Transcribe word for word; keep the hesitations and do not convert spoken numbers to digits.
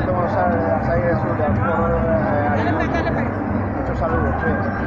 Roberto González, de la Salle de Zulia, por, eh, muchos saludos. Sí.